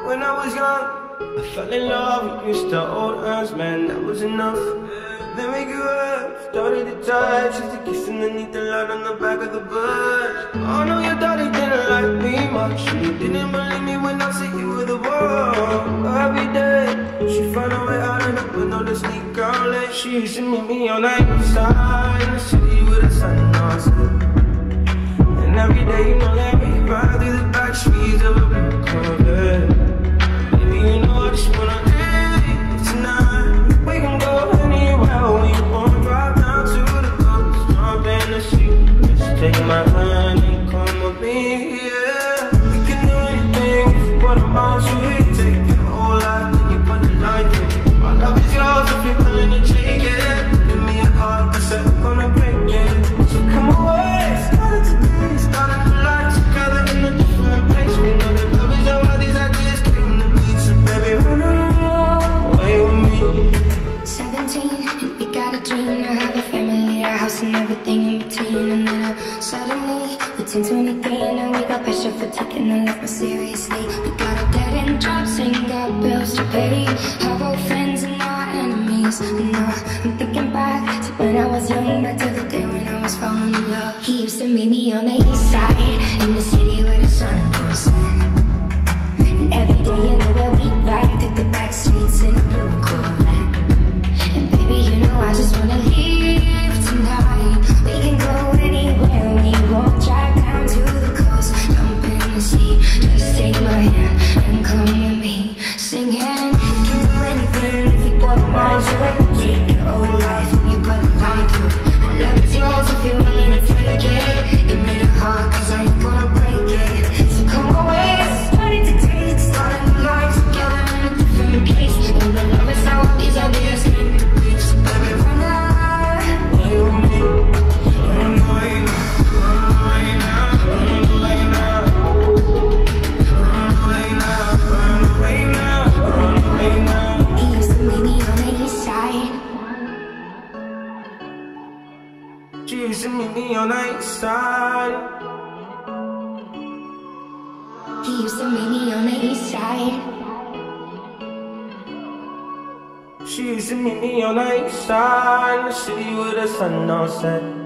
when I was young. I fell in love, we used to hold hands, man, that was enough. Then we grew up, started to touch, used to kiss underneath the light on the back of the bus. Oh no, your daddy didn't like me much, you didn't believe me when I said you were the one. Every day, she found a way out of the window to sneak out late. She used to meet me on the outside in the city with the sun on set. And every day, you know, let me ride through the back streets of a blue Corvette. Baby, you know I just wanna live tonight. We can go anywhere we want, drive down to the coast, jump in the sea. Just take my hand and come with me, yeah. We can do anything if you put them on sweet. Take your whole life and you put the line through. My love is yours if you're willing to take it. Give me a heart, 'cause I'm gonna break it. So come away, start it today, start a new life together in a different place. We know that love is all these ideas came to me. So baby, run away with me. 17, and we got a dream to have a family, a house and everything in between. And then suddenly, we turned 23 and we got pressure for taking our life more seriously. We got our dead end jobs and got bills to pay, our old friends and our enemies. And now I'm thinking back to when I was young, back to the day when I was falling in love. He used to meet me on the east side, in the city where the sun goes set. And every day you know where we ride through the back streets in a blue Corvette. And baby, you know I just wanna live tonight. We can go anywhere we want, drive down to the coast, jump in the sea. Just take my hand and come with me, singing. You can do anything if you put them on your take your whole life and you put the line through. Love is yours if you're willing to take it. Give me the heart, 'cause I ain't gonna break it. So come away, start it today, start a new life together in a different place. And the love is how these ideas came to be. So baby, run away with me. Run away now, run away now, run away now. Run away now, run away now, run away now. He used to meet me on the east side. She used to meet me on the east side. He used to meet me on the east side. She used to meet me on the east side in the city with the sun on set.